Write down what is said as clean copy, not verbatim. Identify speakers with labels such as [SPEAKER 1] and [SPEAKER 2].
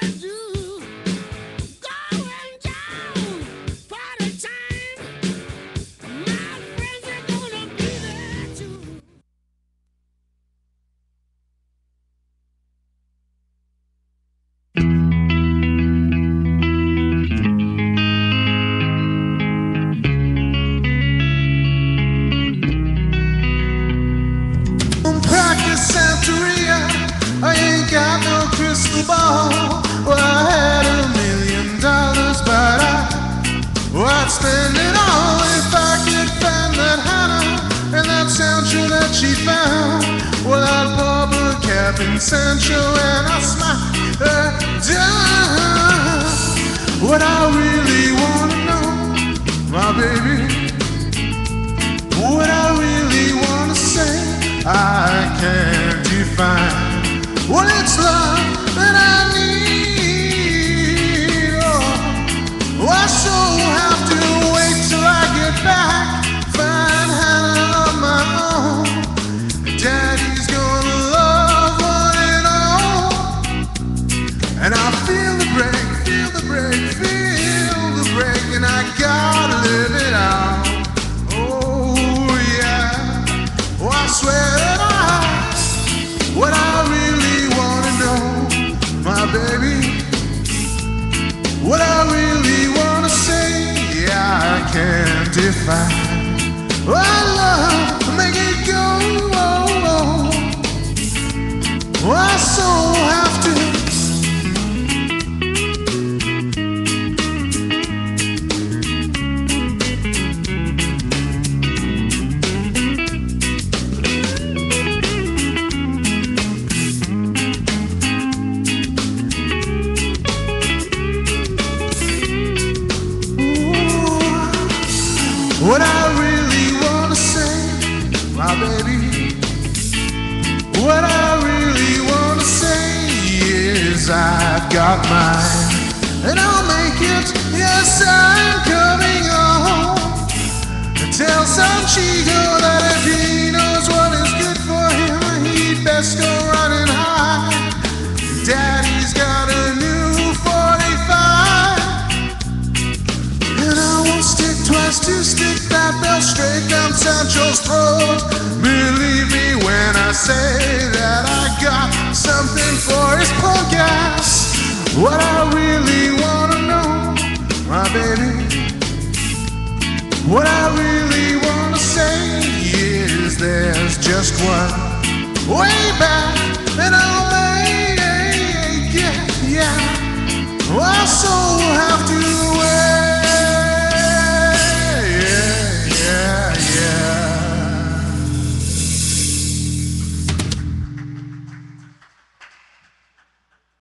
[SPEAKER 1] I ain't got no crystal ball. Well, I had $1 million, but I'd spend it all if I could find that Hannah and that Sancho that she found. Well, I'd pop a cap in Sancho and I'd smack her down. What I really wanna know, my baby, what I really wanna say, I can't define. Well, it's love that I need. Oh, I so have to wait till I get back, find Hannah on my own. Daddy's gonna love one and all. And I feel the break, feel the break, feel the break, and I gotta live it out. Oh yeah, oh, I swear that what I really wanna know, my baby, what I really wanna say, yeah, I can't define. Oh, love, make it go, oh, oh. Oh, I so have to. What I really wanna say, my baby, what I really wanna say is I've got mine, and I'll make it, yes, I'm coming home. Tell Sanchico that if he knows what is good for him, he'd best go running high. Daddy's got a new 45, and I won't stick twice to stick that bell straight down Sancho's throat. Believe me when I say that I got something for his punk ass. What I really wanna know, my baby, what I really wanna say is there's just one way back, and I'll make, yeah, yeah. Oh, I so